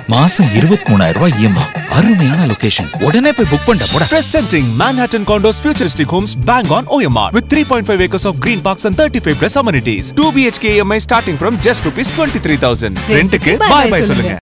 மாசம் 23000 ரூபாய் EMI. அருமையான லொகேஷன். உடனே போய் புக் பண்ண போடா. Presenting Manhattan Condos futuristic homes bang on OMR with 3.5 acres of green parks and 35 plus amenities. 2 BHK EMI starting from just ₹23,000. Rent க்கு bye bye சொல்லுங்க.